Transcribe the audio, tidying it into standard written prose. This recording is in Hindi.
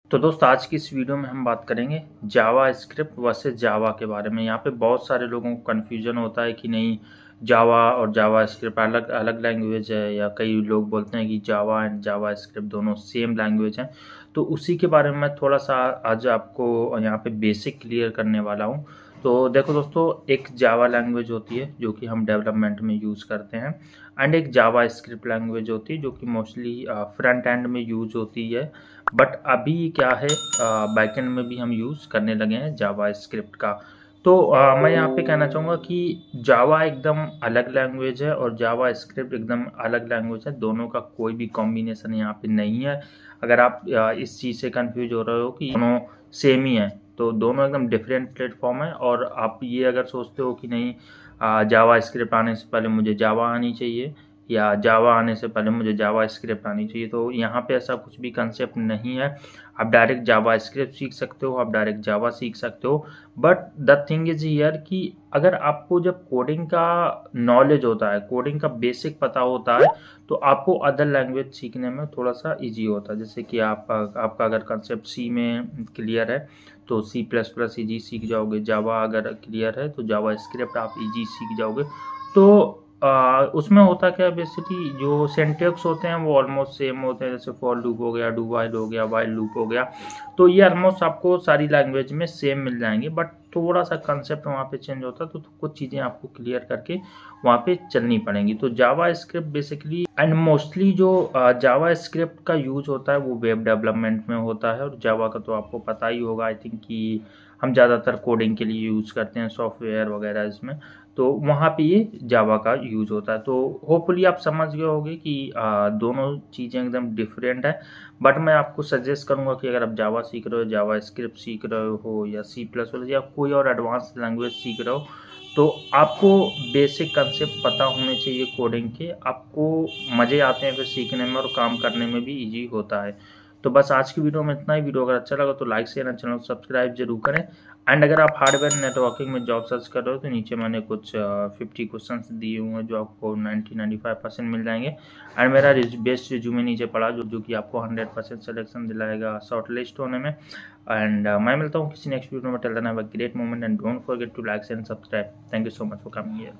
तो दोस्त आज की इस वीडियो में हम बात करेंगे जावा स्क्रिप्ट वर्सेस जावा के बारे में। यहाँ पे बहुत सारे लोगों को कन्फ्यूजन होता है कि नहीं जावा और जावा स्क्रिप्ट अलग अलग लैंग्वेज है, या कई लोग बोलते हैं कि जावा एंड जावा स्क्रिप्ट दोनों सेम लैंग्वेज हैं। तो उसी के बारे में मैं थोड़ा सा आज आपको यहाँ पे बेसिक क्लियर करने वाला हूँ। तो देखो दोस्तों, एक जावा लैंग्वेज होती है जो कि हम डेवलपमेंट में यूज़ करते हैं, एंड एक जावा स्क्रिप्ट लैंग्वेज होती है जो कि मोस्टली फ्रंट एंड में यूज होती है। बट अभी क्या है, बैकएंड में भी हम यूज़ करने लगे हैं जावा स्क्रिप्ट का। तो मैं यहाँ पे कहना चाहूँगा कि जावा एकदम अलग लैंग्वेज है और जावा स्क्रिप्ट एकदम अलग लैंग्वेज है। दोनों का कोई भी कॉम्बिनेशन यहाँ पे नहीं है। अगर आप इस चीज़ से कंफ्यूज हो रहे हो कि दोनों सेम ही है, तो दोनों एकदम डिफरेंट प्लेटफॉर्म है। और आप ये अगर सोचते हो कि नहीं जावा स्क्रिप्ट आने से पहले मुझे जावा आनी चाहिए या जावा आने से पहले मुझे जावा स्क्रिप्ट आनी चाहिए, तो यहाँ पे ऐसा कुछ भी कंसेप्ट नहीं है। आप डायरेक्ट जावा स्क्रिप्ट सीख सकते हो, आप डायरेक्ट जावा सीख सकते हो। But the thing is here कि अगर आपको जब कोडिंग का नॉलेज होता है, कोडिंग का बेसिक पता होता है, तो आपको अदर लैंग्वेज सीखने में थोड़ा सा इजी होता है। जैसे कि आपका अगर कंसेप्ट सी में क्लियर है तो सी प्लस प्लस ईजी सीख जाओगे, जावा अगर क्लियर है तो जावा स्क्रिप्ट आप ईजी सीख जाओगे। तो उसमें होता क्या है, बेसिकली जो सिंटैक्स होते हैं वो ऑलमोस्ट सेम होते हैं। जैसे फॉर लूप हो गया, डू वाइल हो गया, वाइल लूप हो गया, तो ये ऑलमोस्ट आपको सारी लैंग्वेज में सेम मिल जाएंगे। बट थोड़ा सा कंसेप्ट वहाँ पे चेंज होता है, तो कुछ चीज़ें आपको क्लियर करके वहाँ पे चलनी पड़ेंगी। तो JavaScript basically and mostly जो जावा स्क्रिप्ट का यूज होता है वो वेब डेवलपमेंट में होता है। और जावा का तो आपको पता ही होगा, आई थिंक, कि हम ज़्यादातर कोडिंग के लिए यूज़ करते हैं, सॉफ्टवेयर वगैरह इसमें, तो वहाँ पे ये जावा का यूज़ होता है। तो होपफुली आप समझ गए होंगे कि दोनों चीज़ें एकदम डिफरेंट है। बट मैं आपको सजेस्ट करूँगा कि अगर आप जावा सीख रहे हो, जावा स्क्रिप्ट सीख रहे हो, या सी प्लस प्लस या कोई और एडवांस लैंग्वेज सीख रहे हो, तो आपको बेसिक कंसेप्ट पता होने चाहिए कोडिंग के। आपको मज़े आते हैं फिर सीखने में, और काम करने में भी ईजी होता है। तो बस आज की वीडियो में इतना ही। वीडियो अगर अच्छा लगा तो लाइक शेयर एंड चैनल को सब्सक्राइब जरूर करें। एंड अगर आप हार्डवेयर नेटवर्किंग में जॉब सर्च कर रहे हो तो नीचे मैंने कुछ 50 क्वेश्चन दिए हुए हैं जो आपको 90-95% मिल जाएंगे। एंड मेरा बेस्ट रिज्यूमे नीचे पड़ा जो कि आपको 100% सिलेक्शन दिलाएगा शॉर्ट लिस्ट होने में। एंड मैं मिलता हूँ किसी नेक्स्ट वीडियो में। Till then have a great moment and don't forget to like and subscribe. Thank you so much for coming here.